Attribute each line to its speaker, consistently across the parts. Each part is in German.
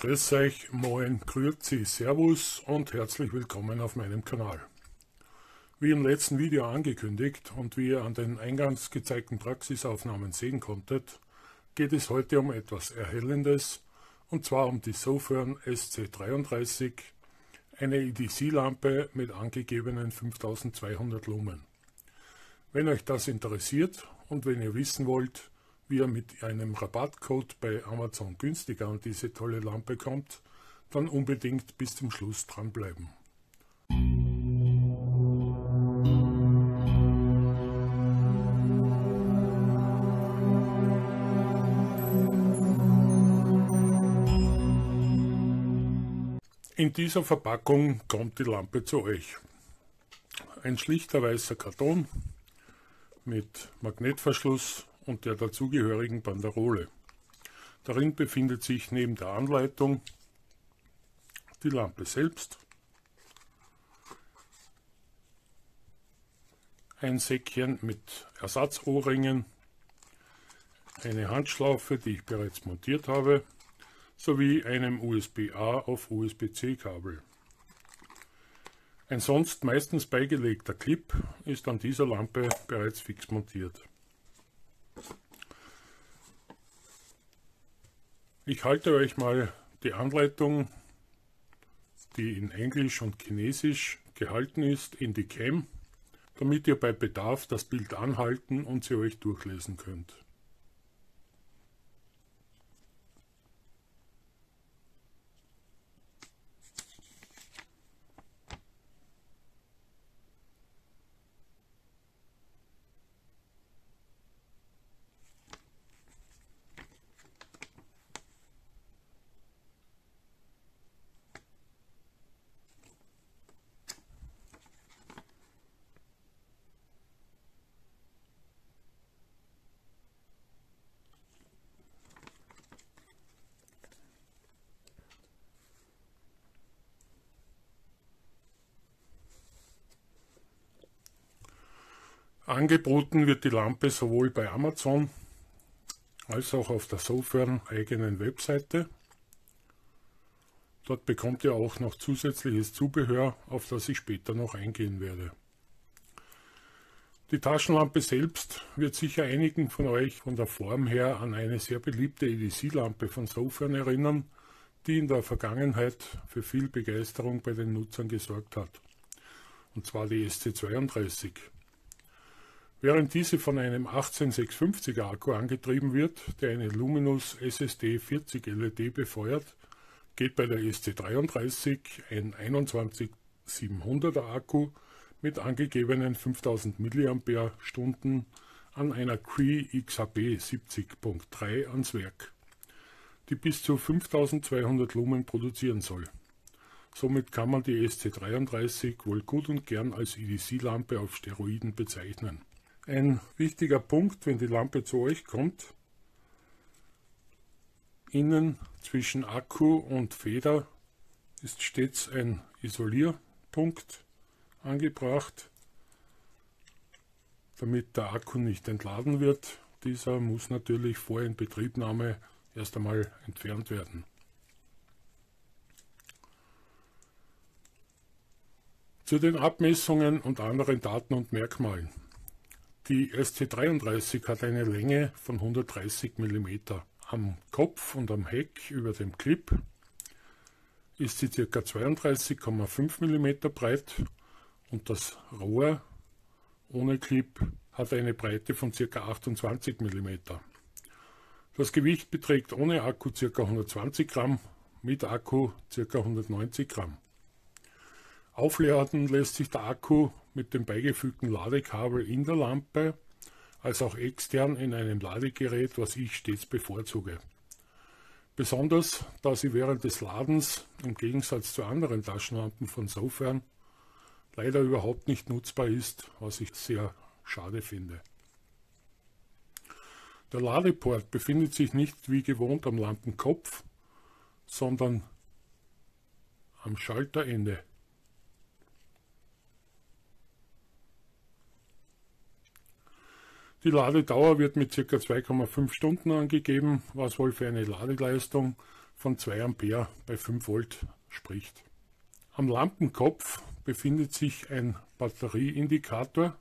Speaker 1: Grüß euch, moin, grüezi, servus und herzlich willkommen auf meinem Kanal. Wie im letzten Video angekündigt und wie ihr an den eingangs gezeigten Praxisaufnahmen sehen konntet, geht es heute um etwas Erhellendes, und zwar um die Sofern SC33, eine EDC-Lampe mit angegebenen 5200 Lumen. Wenn euch das interessiert und wenn ihr wissen wollt, wie ihr mit einem Rabattcode bei Amazon günstiger an diese tolle Lampe kommt, dann unbedingt bis zum Schluss dranbleiben. In dieser Verpackung kommt die Lampe zu euch. Ein schlichter weißer Karton mit Magnetverschluss und der dazugehörigen Banderole. Darin befindet sich neben der Anleitung die Lampe selbst, ein Säckchen mit Ersatzohrringen, eine Handschlaufe, die ich bereits montiert habe, sowie einem USB-A auf USB-C Kabel. Ein sonst meistens beigelegter Clip ist an dieser Lampe bereits fix montiert. Ich halte euch mal die Anleitung, die in Englisch und Chinesisch gehalten ist, in die Cam, damit ihr bei Bedarf das Bild anhalten und sie euch durchlesen könnt. Angeboten wird die Lampe sowohl bei Amazon als auch auf der Sofern eigenen Webseite. Dort bekommt ihr auch noch zusätzliches Zubehör, auf das ich später noch eingehen werde. Die Taschenlampe selbst wird sicher einigen von euch von der Form her an eine sehr beliebte EDC-Lampe von Sofern erinnern, die in der Vergangenheit für viel Begeisterung bei den Nutzern gesorgt hat. Und zwar die SC32. Während diese von einem 18650er Akku angetrieben wird, der eine Luminous SSD 40 LED befeuert, geht bei der SC33 ein 21700er Akku mit angegebenen 5000 mAh an einer Cree XHB 70.3 ans Werk, die bis zu 5200 Lumen produzieren soll. Somit kann man die SC33 wohl gut und gern als EDC-Lampe auf Steroiden bezeichnen. Ein wichtiger Punkt, wenn die Lampe zu euch kommt: innen zwischen Akku und Feder ist stets ein Isolierpunkt angebracht, damit der Akku nicht entladen wird. Dieser muss natürlich vor Inbetriebnahme erst einmal entfernt werden. Zu den Abmessungen und anderen Daten und Merkmalen. Die SC33 hat eine Länge von 130 mm. Am Kopf und am Heck über dem Clip ist sie ca. 32,5 mm breit und das Rohr ohne Clip hat eine Breite von ca. 28 mm. Das Gewicht beträgt ohne Akku ca. 120 Gramm, mit Akku ca. 190 Gramm. Aufladen lässt sich der Akku mit dem beigefügten Ladekabel in der Lampe, als auch extern in einem Ladegerät, was ich stets bevorzuge. Besonders, da sie während des Ladens, im Gegensatz zu anderen Taschenlampen von Sofern, leider überhaupt nicht nutzbar ist, was ich sehr schade finde. Der Ladeport befindet sich nicht wie gewohnt am Lampenkopf, sondern am Schalterende. Die Ladedauer wird mit ca. 2,5 Stunden angegeben, was wohl für eine Ladeleistung von 2 Ampere bei 5 Volt spricht. Am Lampenkopf befindet sich ein Batterieindikator,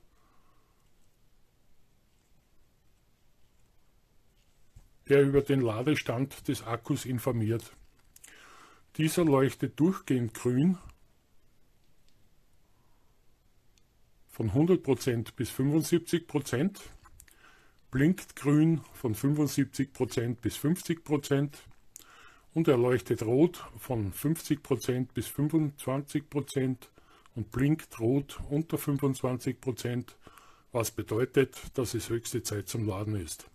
Speaker 1: der über den Ladestand des Akkus informiert. Dieser leuchtet durchgehend grün von 100% bis 75%, blinkt grün von 75% bis 50% und er leuchtet rot von 50% bis 25% und blinkt rot unter 25%, was bedeutet, dass es höchste Zeit zum Laden ist.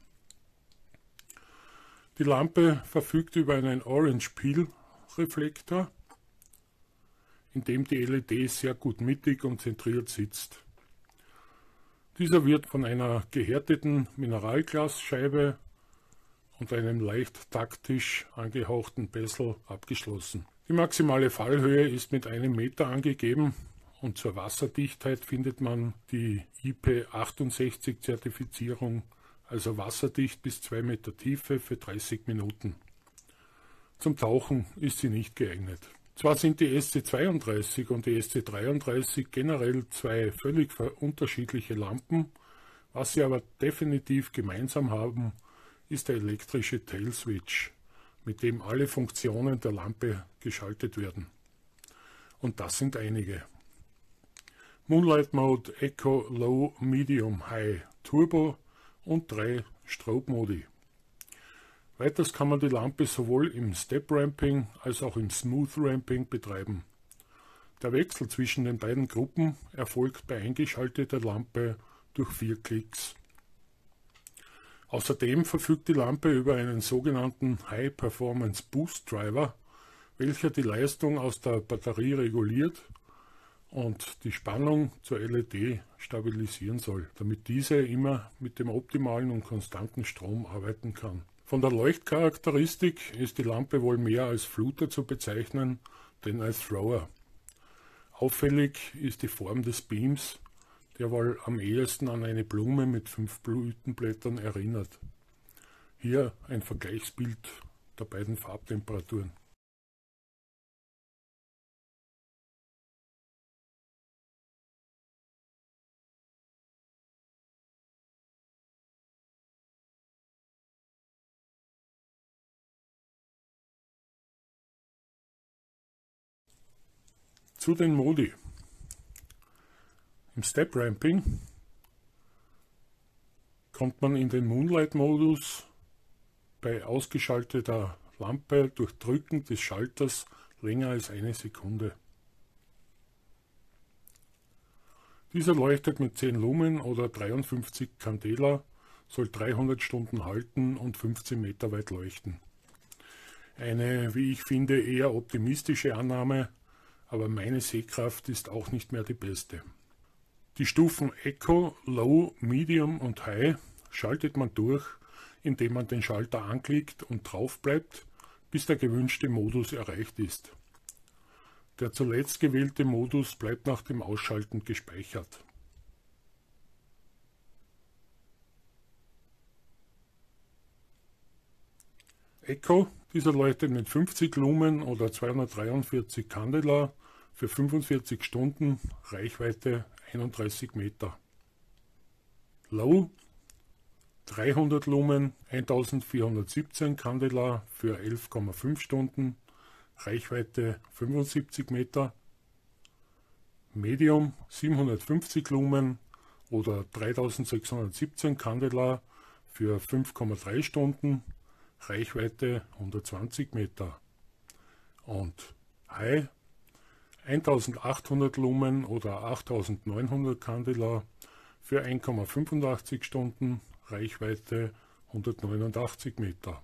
Speaker 1: Die Lampe verfügt über einen Orange Peel Reflektor, in dem die LED sehr gut mittig und zentriert sitzt. Dieser wird von einer gehärteten Mineralglasscheibe und einem leicht taktisch angehauchten Bezel abgeschlossen. Die maximale Fallhöhe ist mit 1 Meter angegeben und zur Wasserdichtheit findet man die IP68 Zertifizierung, also wasserdicht bis 2 Meter Tiefe für 30 Minuten. Zum Tauchen ist sie nicht geeignet. Zwar sind die SC32 und die SC33 generell zwei völlig unterschiedliche Lampen, was sie aber definitiv gemeinsam haben, ist der elektrische Tail-Switch, mit dem alle Funktionen der Lampe geschaltet werden. Und das sind einige. Moonlight Mode, Eco, Low, Medium, High, Turbo und 3 Strobe-Modi. Weiters kann man die Lampe sowohl im Step Ramping als auch im Smooth Ramping betreiben. Der Wechsel zwischen den beiden Gruppen erfolgt bei eingeschalteter Lampe durch 4 Klicks. Außerdem verfügt die Lampe über einen sogenannten High Performance Boost Driver, welcher die Leistung aus der Batterie reguliert und die Spannung zur LED stabilisieren soll, damit diese immer mit dem optimalen und konstanten Strom arbeiten kann. Von der Leuchtcharakteristik ist die Lampe wohl mehr als Fluter zu bezeichnen, denn als Thrower. Auffällig ist die Form des Beams, der wohl am ehesten an eine Blume mit 5 Blütenblättern erinnert. Hier ein Vergleichsbild der beiden Farbtemperaturen. Zu den Modi. Im Step Ramping kommt man in den Moonlight-Modus bei ausgeschalteter Lampe durch Drücken des Schalters länger als 1 Sekunde. Dieser leuchtet mit 10 Lumen oder 53 Candela, soll 300 Stunden halten und 15 Meter weit leuchten. Eine, wie ich finde, eher optimistische Annahme, aber meine Sehkraft ist auch nicht mehr die beste. Die Stufen Eco, Low, Medium und High schaltet man durch, indem man den Schalter anklickt und drauf bleibt, bis der gewünschte Modus erreicht ist. Der zuletzt gewählte Modus bleibt nach dem Ausschalten gespeichert. Eco, dieser leuchtet mit 50 Lumen oder 243 Candela für 45 Stunden, Reichweite 31 Meter. Low, 300 Lumen, 1417 Candela für 11,5 Stunden, Reichweite 75 Meter. Medium, 750 Lumen oder 3617 Candela für 5,3 Stunden, Reichweite 120 Meter. Und High, 1800 Lumen oder 8900 Candela für 1,85 Stunden, Reichweite 189 Meter.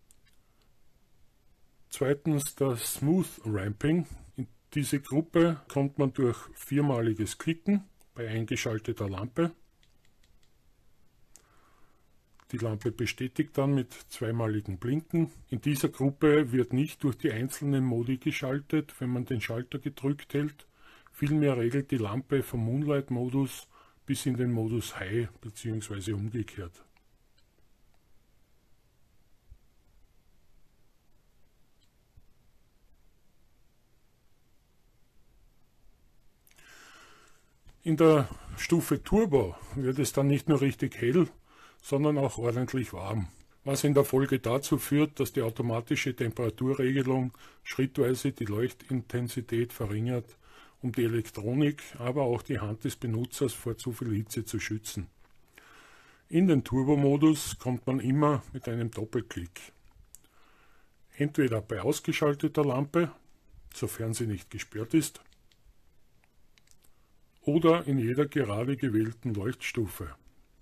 Speaker 1: Zweitens das Smooth Ramping. In diese Gruppe kommt man durch 4-maliges Klicken bei eingeschalteter Lampe. Die Lampe bestätigt dann mit 2-maligen Blinken. In dieser Gruppe wird nicht durch die einzelnen Modi geschaltet, wenn man den Schalter gedrückt hält. Vielmehr regelt die Lampe vom Moonlight-Modus bis in den Modus High bzw. umgekehrt. In der Stufe Turbo wird es dann nicht nur richtig hell, sondern auch ordentlich warm, was in der Folge dazu führt, dass die automatische Temperaturregelung schrittweise die Leuchtintensität verringert, um die Elektronik, aber auch die Hand des Benutzers vor zu viel Hitze zu schützen. In den Turbo-Modus kommt man immer mit einem Doppelklick. Entweder bei ausgeschalteter Lampe, sofern sie nicht gesperrt ist, oder in jeder gerade gewählten Leuchtstufe.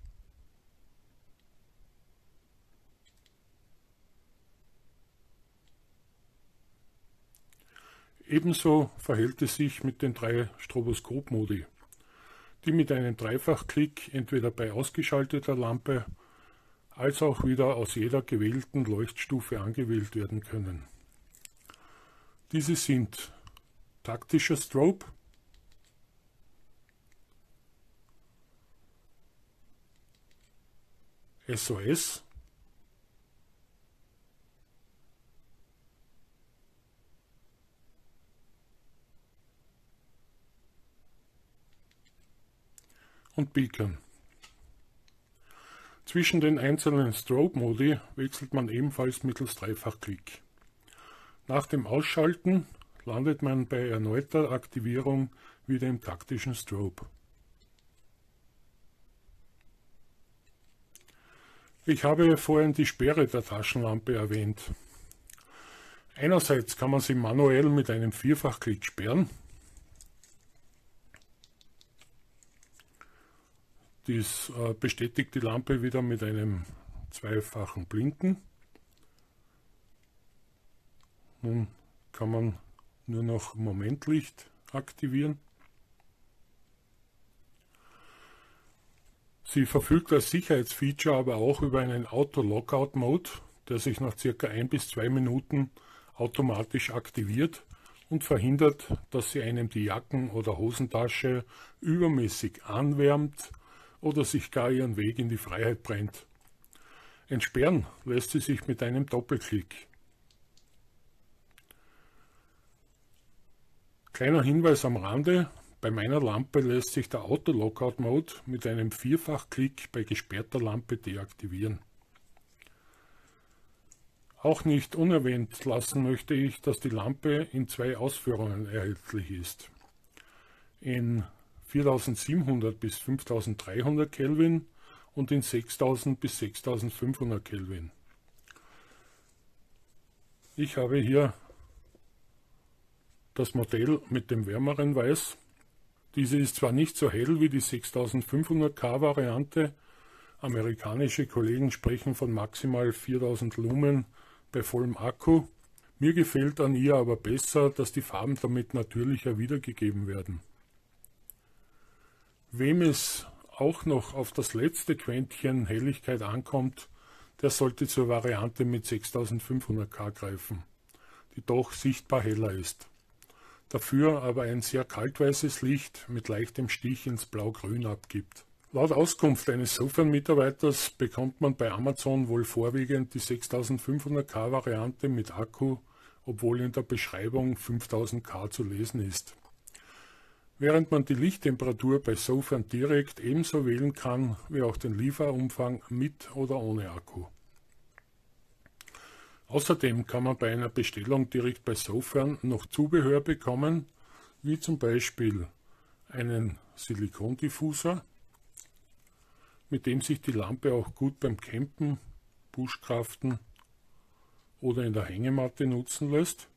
Speaker 1: Ebenso verhält es sich mit den 3 Stroboskop-Modi, die mit einem Dreifachklick entweder bei ausgeschalteter Lampe als auch wieder aus jeder gewählten Leuchtstufe angewählt werden können. Diese sind taktischer Strobe, SOS, und Beacon. Zwischen den einzelnen Strobe-Modi wechselt man ebenfalls mittels Dreifachklick. Nach dem Ausschalten landet man bei erneuter Aktivierung wieder im taktischen Strobe. Ich habe vorhin die Sperre der Taschenlampe erwähnt. Einerseits kann man sie manuell mit einem Vierfachklick sperren. Dies bestätigt die Lampe wieder mit einem zweifachen Blinken. Nun kann man nur noch Momentlicht aktivieren. Sie verfügt als Sicherheitsfeature aber auch über einen Auto-Lockout-Mode, der sich nach ca. 1 bis 2 Minuten automatisch aktiviert und verhindert, dass sie einem die Jacken- oder Hosentasche übermäßig anwärmt oder sich gar ihren Weg in die Freiheit brennt. Entsperren lässt sie sich mit einem Doppelklick. Kleiner Hinweis am Rande: Bei meiner Lampe lässt sich der Auto-Lockout-Mode mit einem Vierfachklick bei gesperrter Lampe deaktivieren. Auch nicht unerwähnt lassen möchte ich, dass die Lampe in 2 Ausführungen erhältlich ist. In 4700 bis 5300 Kelvin und in 6000 bis 6500 Kelvin. Ich habe hier das Modell mit dem wärmeren Weiß. Diese ist zwar nicht so hell wie die 6500K Variante, amerikanische Kollegen sprechen von maximal 4000 Lumen bei vollem Akku. Mir gefällt an ihr aber besser, dass die Farben damit natürlicher wiedergegeben werden. Wem es auch noch auf das letzte Quäntchen Helligkeit ankommt, der sollte zur Variante mit 6500K greifen, die doch sichtbar heller ist. Dafür aber ein sehr kaltweißes Licht mit leichtem Stich ins Blau-Grün abgibt. Laut Auskunft eines Sofern-Mitarbeiters bekommt man bei Amazon wohl vorwiegend die 6500K Variante mit Akku, obwohl in der Beschreibung 5000K zu lesen ist. Während man die Lichttemperatur bei Sofern direkt ebenso wählen kann, wie auch den Lieferumfang mit oder ohne Akku. Außerdem kann man bei einer Bestellung direkt bei Sofern noch Zubehör bekommen, wie zum Beispiel einen Silikondiffuser, mit dem sich die Lampe auch gut beim Campen, Buschkraften oder in der Hängematte nutzen lässt.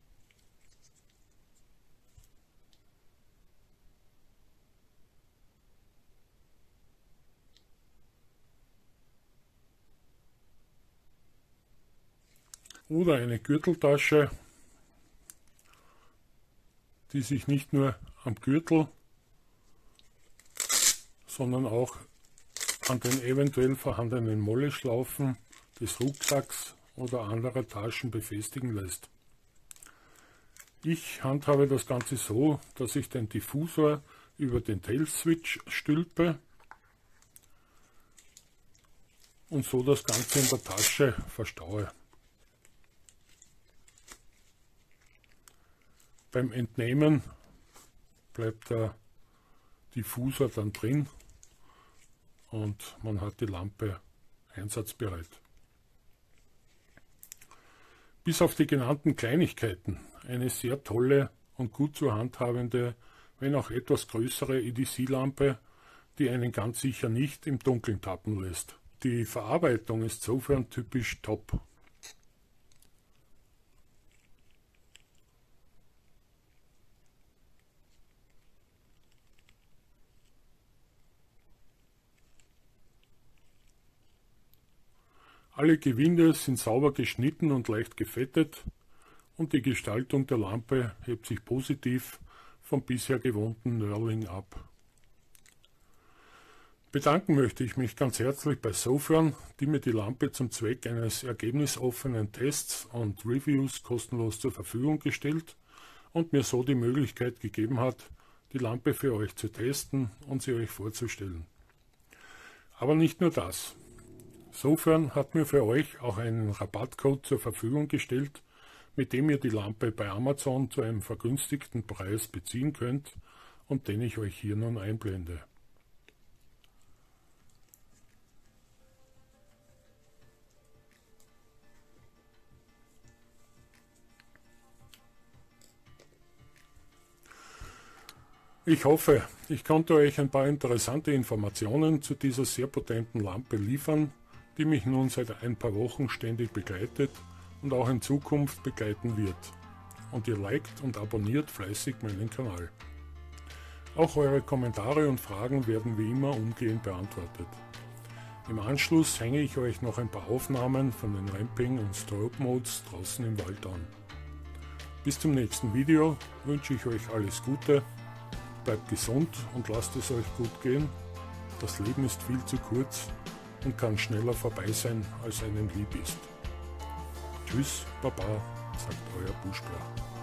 Speaker 1: Oder eine Gürteltasche, die sich nicht nur am Gürtel, sondern auch an den eventuell vorhandenen Molleschlaufen des Rucksacks oder anderer Taschen befestigen lässt. Ich handhabe das Ganze so, dass ich den Diffusor über den Tail-Switch stülpe und so das Ganze in der Tasche verstaue. Beim Entnehmen bleibt der Diffusor dann drin und man hat die Lampe einsatzbereit. Bis auf die genannten Kleinigkeiten eine sehr tolle und gut zu handhabende, wenn auch etwas größere EDC-Lampe, die einen ganz sicher nicht im Dunkeln tappen lässt. Die Verarbeitung ist sofern typisch top. Alle Gewinde sind sauber geschnitten und leicht gefettet und die Gestaltung der Lampe hebt sich positiv vom bisher gewohnten Knurling ab. Bedanken möchte ich mich ganz herzlich bei Sofern, die mir die Lampe zum Zweck eines ergebnisoffenen Tests und Reviews kostenlos zur Verfügung gestellt und mir so die Möglichkeit gegeben hat, die Lampe für euch zu testen und sie euch vorzustellen. Aber nicht nur das. Sofern hat mir für euch auch einen Rabattcode zur Verfügung gestellt, mit dem ihr die Lampe bei Amazon zu einem vergünstigten Preis beziehen könnt und den ich euch hier nun einblende. Ich hoffe, ich konnte euch ein paar interessante Informationen zu dieser sehr potenten Lampe liefern, die mich nun seit ein paar Wochen ständig begleitet und auch in Zukunft begleiten wird. Und ihr liked und abonniert fleißig meinen Kanal. Auch eure Kommentare und Fragen werden wie immer umgehend beantwortet. Im Anschluss hänge ich euch noch ein paar Aufnahmen von den Ramping und Strobe Modes draußen im Wald an. Bis zum nächsten Video wünsche ich euch alles Gute, bleibt gesund und lasst es euch gut gehen. Das Leben ist viel zu kurz und kann schneller vorbei sein, als einem lieb ist. Tschüss, Baba, sagt euer Buschbär.